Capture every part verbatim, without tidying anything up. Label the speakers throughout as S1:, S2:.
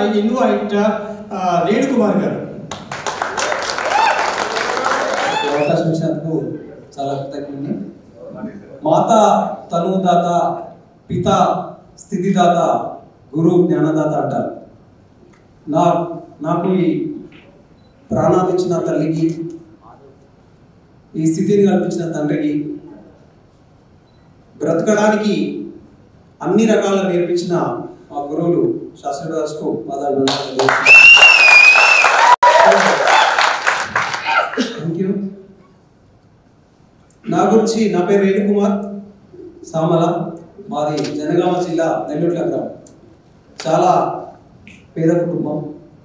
S1: I invite uh, Renu Kumar garu.
S2: అవకాశం ఇచ్చినందుకు చాలా కృతజ్ఞుడిని. మాత తనుదాత, పిత స్థితిదాత, గురు జ్ఞానదాత అంటారు. నా నాకు ఈ ప్రాణాన్నిచ్చిన తల్లికి, ఈ స్థితిని కల్పించిన తండ్రికి, బ్రతకడానికి అన్ని రకాల నేర్పించిన మా గురువులు శాస్త్రదాస్కు పాదాలు థ్యాంక్ యూ. నా గురించి, నా పేరు రేణు కుమార్ సామల, మాది జనగామ జిల్లా నెల్లూరు గ్రామం. చాలా పేద కుటుంబం.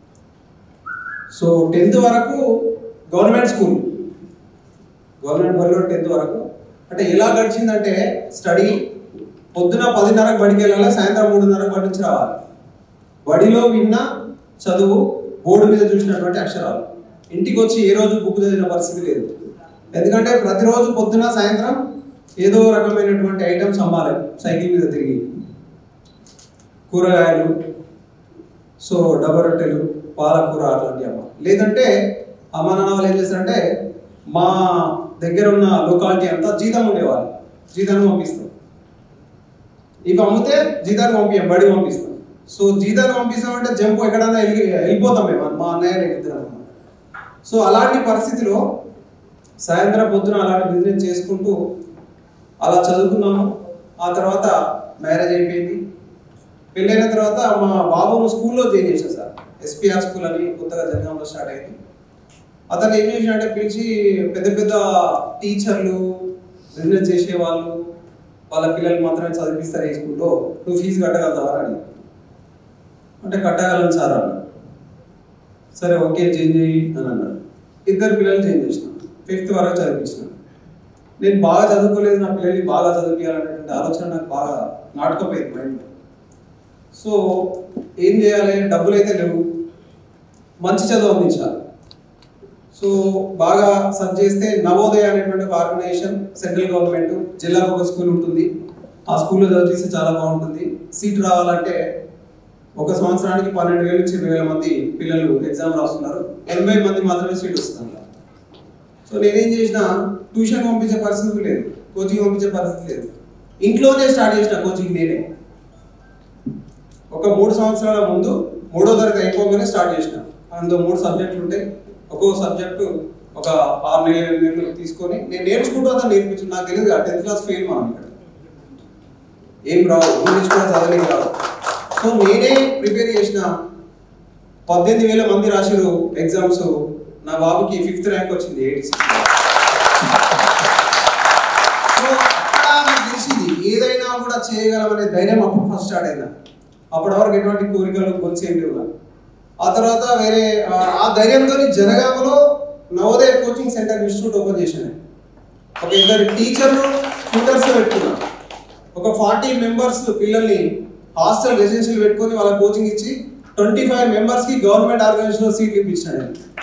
S2: సో టెన్త్ వరకు గవర్నమెంట్ స్కూల్, గవర్నమెంట్ బడిలో టెన్త్ వరకు. అంటే ఎలా గడిచిందంటే స్టడీ పొద్దున పదిన్నరకు బడికి వెళ్ళాలి, సాయంత్రం మూడున్నరకు బడి నుంచి రావాలి. బడిలో విన్న చదువు, బోర్డు మీద చూసినటువంటి అక్షరాలు. ఇంటికి వచ్చి ఏ రోజు బుక్ చదివిన పరిస్థితి లేదు. ఎందుకంటే ప్రతిరోజు పొద్దున సాయంత్రం ఏదో రకమైనటువంటి ఐటమ్స్ అమ్మాలి సైకిల్ మీద తిరిగి. కూరగాయలు, సో డబ్బా రొట్టెలు, పాలకూర అట్లాంటివి అమ్మాలి. లేదంటే అమ్మ నాన్న వాళ్ళు ఏం చేస్తారంటే మా దగ్గర ఉన్న లొకాలిటీ అంతా జీతం ఉండేవాళ్ళు, జీతాన్ని పంపిస్తాం. ఇవి అమ్మితే జీతాన్ని పంపించాం, బడి పంపిస్తాం. సో జీతాన్ని పంపిస్తామంటే జంపు ఎక్కడన్నా వెళ్ళి వెళ్ళిపోతాం మేము, మా అన్నయ్య ఇద్దరం. సో అలాంటి పరిస్థితిలో సాయంత్రం పొద్దున అలాంటి బిజినెస్ చేసుకుంటూ అలా చదువుకున్నాము. ఆ తర్వాత మ్యారేజ్ అయిపోయింది. పెళ్ళైన తర్వాత మా బాబును స్కూల్లో జాయిన్ చేశాను సార్. ఎస్పీఆర్ స్కూల్ అని కొత్తగా జనగాంలో స్టార్ట్ అయింది. అతను ఏం చేసినట్టే పిలిచి పెద్ద పెద్ద టీచర్లు, బిజినెస్ చేసేవాళ్ళు వాళ్ళ పిల్లలు మాత్రమే చదివిస్తారు ఈ స్కూల్లో, నువ్వు ఫీజు కట్టగలుగుతావా అని. అంటే కట్టగలను సార్ అన్న. సరే ఓకే చేంజ్ చేయి అని అన్నాడు. ఇద్దరు పిల్లలు చేంజ్ చేసినాను, ఫిఫ్త్ వరకు చదివించినాను. నేను బాగా చదువుకోలేదు, నా పిల్లల్ని బాగా చదివించాలనేటువంటి ఆలోచన నాకు బాగా నాటుకపోయింది మైండ్లో. సో ఏం చేయాలి, డబ్బులు అయితే లేవు, మంచి చదువు అందించాలి. సో బాగా సర్చ్ చేస్తే నవోదయ అనేటువంటి ఒక ఆర్గనైజేషన్, సెంట్రల్ గవర్నమెంట్, జిల్లాకు ఒక స్కూల్ ఉంటుంది. ఆ స్కూల్లో చదివిస్తే చాలా బాగుంటుంది. సీట్ రావాలంటే ఒక సంవత్సరానికి పన్నెండు వేల నుంచి ఇరవై వేల మంది పిల్లలు ఎగ్జామ్ రాస్తున్నారు, ఎనభై మంది మాత్రమే సీట్ వస్తుంది. సో నేనేం చేసిన, ట్యూషన్ పంపించే పరిస్థితి లేదు, కోచింగ్ పంపించే పరిస్థితి లేదు, ఇంట్లోనే స్టార్ట్ చేసిన కోచింగ్ నేనే. ఒక మూడు సంవత్సరాల ముందు మూడో తరగతి అయిపోగానే స్టార్ట్ చేసిన. అందులో మూడు సబ్జెక్టులు ఉంటాయి. ఒక్కో సబ్జెక్టు ఒక ఆరు నెలలు నెలలు తీసుకొని నేను నేర్చుకుంటూ అతను నేర్పించు. నాకు తెలియదు టెన్త్ క్లాస్ ఫెయిల్ మనం ఇక్కడ ఏం రావు, ఇంగ్లీష్ కూడా చదవలేక రావు. సో నేనే ప్రిపేర్ చేసిన. పద్దెనిమిది వేల మంది రాసిరు ఎగ్జామ్స్. నా బాబుకి ఫిఫ్త్ ర్యాంక్ వచ్చింది, ఎయిటీ సిక్స్. సో అక్కడ నాకు తెలిసింది ఏదైనా కూడా చేయగలమనే ధైర్యం అప్పుడు ఫస్ట్ స్టార్ట్ అయిందా. అప్పటి వరకు ఎటువంటి కోరికలు గొలుసు ఏం లేవు. ఆ తర్వాత వేరే ఆ ధైర్యంతో జనగామలో Navodaya coaching centre institute open చేశాను. ఒక ఇద్దరు టీచర్లు, ట్యూటర్స్ పెట్టుకున్నాను. ఒక ఫార్టీ మెంబర్స్ పిల్లల్ని హాస్టల్ రెసిడెన్షియల్ పెట్టుకొని వాళ్ళ కోచింగ్ ఇచ్చి ట్వంటీ ఫైవ్ మెంబర్స్కి గవర్నమెంట్ ఆర్గనైజేషన్లో సీట్ ఇప్పించాను.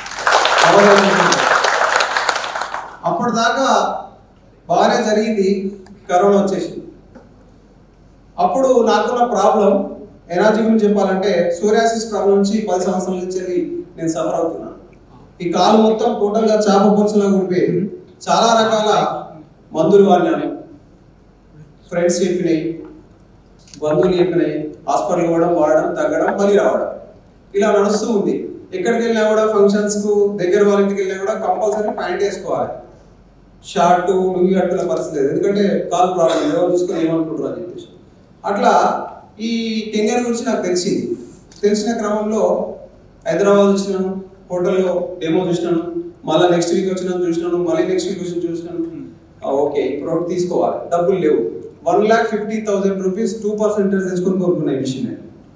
S2: అప్పటిదాకా బాగానే జరిగింది, కరోనా వచ్చేసింది. అప్పుడు నాకున్న ప్రాబ్లం ఎనర్జీ గురించి చెప్పాలంటే, సోరియాసిస్ ప్రాబ్లం నుంచి పది సంవత్సరాల నుంచి నేను సఫర్ అవుతున్నాను. ఈ కాలు మొత్తం టోటల్గా చేప పొలుసులా ఊడిపోయి చాలా రకాల మందులు వాడినాను. ఫ్రెండ్స్ చెప్పినాయి, బంధువులు చెప్పినాయి, హాస్పిటల్ పోవడం, వాడడం, తగ్గడం, మళ్ళీ రావడం, ఇలా నడుస్తూ ఉంది. ఎక్కడికి వెళ్ళినా కూడా ఫంక్షన్స్కు దగ్గర వాళ్ళ ఇంటికి వెళ్ళినా కూడా కంపల్సరీ ప్యాంట్ వేసుకోవాలి. షార్ట్ నువ్వు కట్టుకునే పరిస్థితి లేదు, ఎందుకంటే కాలు ప్రాబ్లం, ఎవరు చూసుకొని ఏమనుకుంటారు అని చెప్పేసి. అట్లా ఈ కెంగర్ గురించి నాకు తెలిసింది. తెలిసిన క్రమంలో హైదరాబాద్ చూసినాను, హోటల్లో డెమో చూసినాను, మళ్ళీ నెక్స్ట్ వీక్ వచ్చినాను చూసినాను, మళ్ళీ నెక్స్ట్ వీక్ వచ్చి చూసినాను. ఓకే ఈ ప్రోడక్ట్ తీసుకోవాలి, డబ్బులు లేవు. One lakh fifty thousand rupees two percentage తెచ్చుకొని కోరుకున్నాయి మిషన్.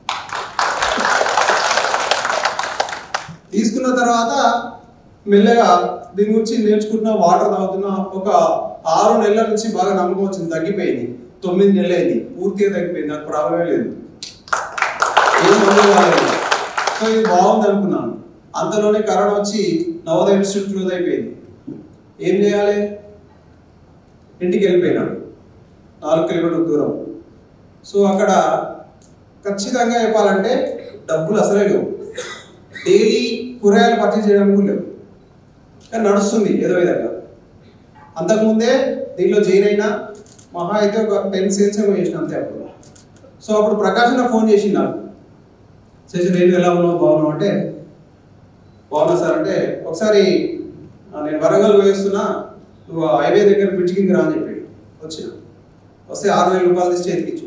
S2: తీసుకున్న తర్వాత మెల్లగా దీని గురించి నేర్చుకుంటున్నా, వాటర్ తాగుతున్నా. ఒక ఆరు నెలల నుంచి బాగా నమ్మకం వచ్చింది, తగ్గిపోయింది. తొమ్మిది నెలలు అయింది, పూర్తిగా తగ్గిపోయింది, నాకు ప్రాబ్లమే లేదు, ఏం మందు కాలేదు. సో ఇది బాగుంది అనుకున్నాను. అంతలోనే కరోనా వచ్చి నవోదయ ఇన్స్టిట్యూట్ క్లోజ్ అయిపోయింది. ఏం చేయాలి, ఇంటికి వెళ్ళిపోయినాడు, నాలుగు కిలోమీటర్ల దూరం. సో అక్కడ ఖచ్చితంగా చెప్పాలంటే డబ్బులు అసలే లేవు, డైలీ కూరగాయలు పర్చేజ్ చేయడానికి లేవు, కానీ నడుస్తుంది ఏదో విధంగా. అంతకుముందే దీనిలో జైన్ అయినా మహా అయితే ఒక టెన్ సేల్స్ ఏమో చేసిన అంతే అప్పుడు. సో అప్పుడు ప్రకాష్ నా ఫోన్ చేసి నాకు చేసి నేను ఎలా ఉన్నావు బాగున్నావు అంటే బాగున్నా సార్ అంటే ఒకసారి నేను వరంగల్ వేస్తున్నా నువ్వు హైవే దగ్గర బ్రిడ్జ్ కింద రా అని చెప్పాడు. వచ్చిన వస్తే ఆరు వేల రూపాయలు తీసి చేతికిచ్చు.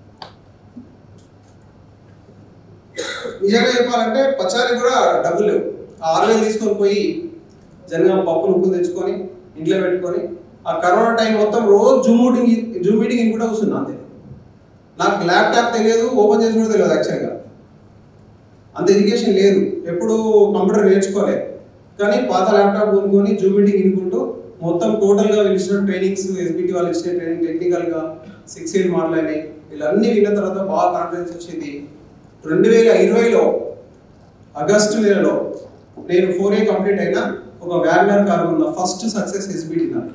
S2: నిజంగా చెప్పాలంటే పచారీ కూడా డబ్బులు లేవు. ఆ ఆరు వేలు తీసుకొని పోయి జనగా పప్పులు ఉప్పులు తెచ్చుకొని ఇంట్లో పెట్టుకొని ఆ కరోనా టైం మొత్తం రోజు జూమ్ మీటింగ్ జూమ్ మీటింగ్ ఇన్ కూడా వస్తున్నా అంతే. నాకు ల్యాప్టాప్ తెలియదు, ఓపెన్ చేసి కూడా తెలియదు యాక్చువల్గా. అంత ఎడ్యుకేషన్ లేదు, ఎప్పుడు కంప్యూటర్ నేర్చుకోలేదు. కానీ పాత ల్యాప్టాప్ కొనుక్కొని జూమ్ మీటింగ్ ఇనుకుంటూ మొత్తం టోటల్గా వీళ్ళు ఇచ్చిన ట్రైనింగ్స్, ఎస్బిటి వాళ్ళు ఇచ్చిన ట్రైనింగ్, టెక్నికల్గా సిక్స్ ఎయిట్ మాట్లాడినాయి. వీళ్ళన్నీ విన్న తర్వాత బాగా కాన్ఫిడెన్స్ వచ్చింది. రెండు వేల ఇరవైలో ఆగస్టు నెలలో నేను ఫోర్ ఏ కంప్లీట్ అయినా ఒక వ్యాగనర్ కారు ఉన్న ఫస్ట్ సక్సెస్ ఎస్బిటి నాకు.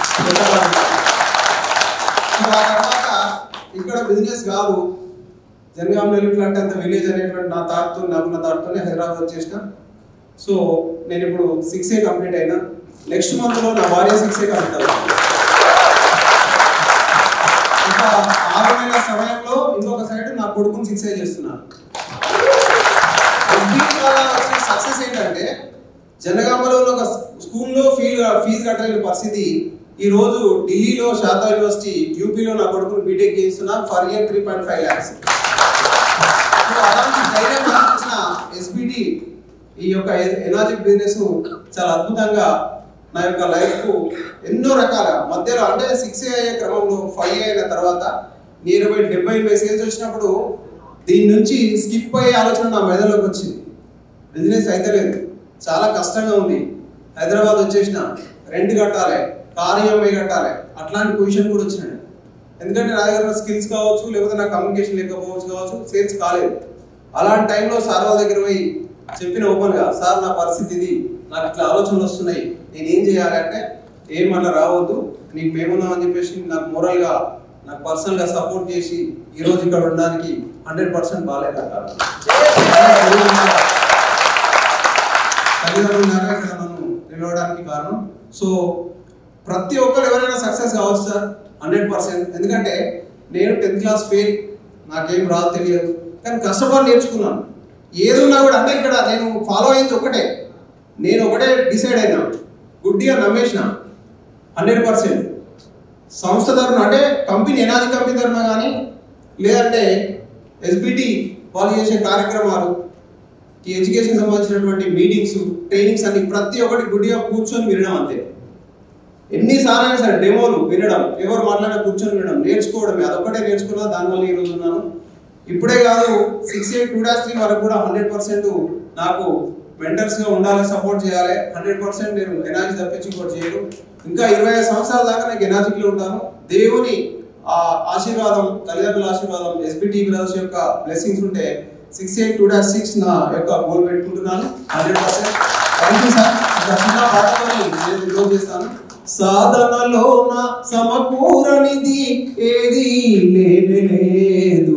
S2: ఆ తర్వాత ఇక్కడ బిజినెస్ కాదు, జనగాం నెల్లూరు అంటే అంత విలేజ్ అనేటువంటి నా థాట్తో నాకున్న థాట్తోనే హైదరాబాద్ వచ్చేసిన. సో నేను ఇప్పుడు సిక్స్ ఏ కంప్లీట్ అయినా. నెక్స్ట్ మంత్లో నా భార్య సిక్స్ ఏ కంప్లీట్ అవుతుంది. ఇంకా ఆరు నెలల సమయంలో ఇంకొక సైడ్ నా కొడుకుని సిక్స్ ఏ చేస్తున్నాను. సక్సెస్ ఏంటంటే జనగామలో ఒక స్కూల్లో ఫీ ఫీజు కట్టలేని పరిస్థితి ఈ రోజు ఢిల్లీలో శారదా యూనివర్సిటీ యూపీలో నా కొడుకును బీటెక్ చేస్తున్నా per year three point five lakhs. అలాంటి ధైర్యం ఇచ్చిన ఎస్బిటి ఈ యొక్క ఎనర్జీ బిజినెస్ చాలా అద్భుతంగా నా యొక్క లైఫ్కు ఎన్నో రకాల మధ్యలో అంటే సిక్స్ ఏ అయ్యే క్రమంలో ఫైవ్ అయిన తర్వాత నియర్ బై డెబ్బై ఎనభై సేల్స్ వచ్చినప్పుడు దీని నుంచి స్కిప్ అయ్యే ఆలోచన నా మెదడులోకి వచ్చింది. బిజినెస్ అయితే లేదు, చాలా కష్టంగా ఉంది, హైదరాబాద్ వచ్చేసిన, రెంట్ కట్టాలి, కార్ ఈఎంఐ కట్టాలి, అట్లాంటి పొజిషన్ కూడా వచ్చినాయి. ఎందుకంటే నా దగ్గర స్కిల్స్ కావచ్చు, లేకపోతే నా కమ్యూనికేషన్ లేకపోవచ్చు కావచ్చు, సేల్స్ కాలేదు. అలాంటి టైంలో సార్ వాళ్ళ దగ్గర పోయి చెప్పిన ఓపెన్గా, సార్ నా పరిస్థితి ఇది, నాకు ఇట్లా ఆలోచనలు వస్తున్నాయి, నేను ఏం చేయాలి అంటే ఏం అట్లా రావద్దు, నీకు మేమున్నామని చెప్పేసి నాకు మోరల్గా నాకు పర్సనల్గా సపోర్ట్ చేసి ఈరోజు ఇక్కడ ఉండడానికి హండ్రెడ్ పర్సెంట్ బాగాలేదు అంటారు. తల్లిదండ్రులుగా ఇక్కడ నన్ను నిలవడానికి కారణం. సో ప్రతి ఒక్కరు ఎవరైనా సక్సెస్ కావచ్చు సార్, హండ్రెడ్ పర్సెంట్. ఎందుకంటే నేను టెన్త్ క్లాస్ ఫెయిల్, నాకేం రాదు తెలియదు, కానీ కష్టపడి నేర్చుకున్నాను. ఏదున్నా కూడా అంటే ఇక్కడ నేను ఫాలో అయింది ఒకటే, నేను ఒకటే డిసైడ్ అయినా, గుడ్డిగా నమ్మేసిన హండ్రెడ్ పర్సెంట్. సంస్థ తరఫున అంటే కంపెనీ ఎనాది కంపెనీ తరఫున కానీ లేదంటే ఎస్బిటి వాళ్ళు చేసే కార్యక్రమాలు, ఈ ఎడ్యుకేషన్ సంబంధించినటువంటి మీటింగ్స్, ట్రైనింగ్స్ అన్ని ప్రతి ఒక్కటి గుడ్డిగా కూర్చొని వినడం అంతే. ఎన్నిసార్లు అయినా సరే డెమోలు వినడం, ఎవరు మాట్లాడినా కూర్చొని వినడం, నేర్చుకోవడమే, అదొక్కటే నేర్చుకున్నా, దానివల్ల ఈరోజు ఉన్నాను. ఇప్పుడే కాదు six eight two dash three వరకు కూడా హండ్రెడ్ పర్సెంట్ నాకు మెంటర్స్గా ఉండాలి, సపోర్ట్ చేయాలి. హండ్రెడ్ పర్సెంట్ నేను ఎనర్జీ తప్పించి ఇంకోటి చేయను. ఇంకా ఇరవై ఐదు సంవత్సరాల దాకా నాకు ఎనర్జీలో ఉంటాను. దేవుని ఆ ఆశీర్వాదం, తల్లిదండ్రుల ఆశీర్వాదం, ఎస్బిటి బ్రదర్స్ యొక్క బ్లెస్సింగ్స్ ఉంటే six eight two dash six నా యొక్క గోల్ పెట్టుకుంటున్నాను. Hundred percent thank you sir. ఇంకా చిన్న పాటతో నేను క్లోజ్ చేస్తాను. సాధనలోన సమకూరనిది ఏది లేనే లేదు,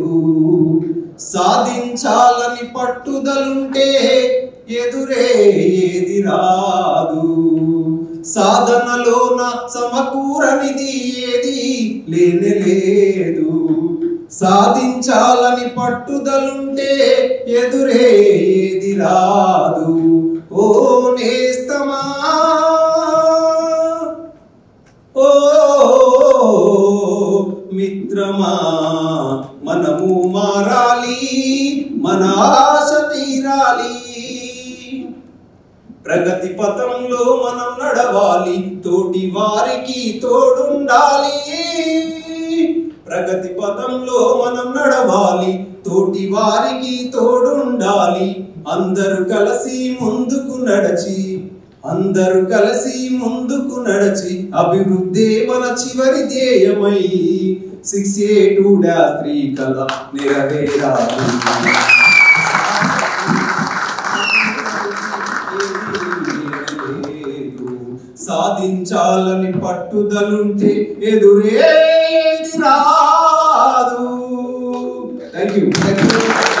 S2: సాధించాలని పట్టుదలుంటే ఎదురే ఏది రాదు. సాధనలోన సమకూరనిది ఏది లేనే లేదు, సాధించాలని పట్టుదలుంటే ఎదురే ఏది రాదు. ఓ నేస్తమా, ఓ మిత్రమా, మనము మారాలి, మన ఆశ తీరాలి, ప్రగతి పథంలో మనం నడవాలి, తోటి వారికి తోడుండాలి. ప్రగతి పథంలో మనం నడవాలి, తోటి వారికి తోడుండాలి. అందరూ కలిసి ముందుకు నడచి, అందరూ కలిసి ముందుకు నడచి, అభివృద్ధి మన చివరి ధ్యేయమై సిక్స్ ఏ టూ డాష్ త్రీ కల నెరవేరాలి. సాధించాలని పట్టుదలుంటే ఎదురేది రాదు. Thank you thank you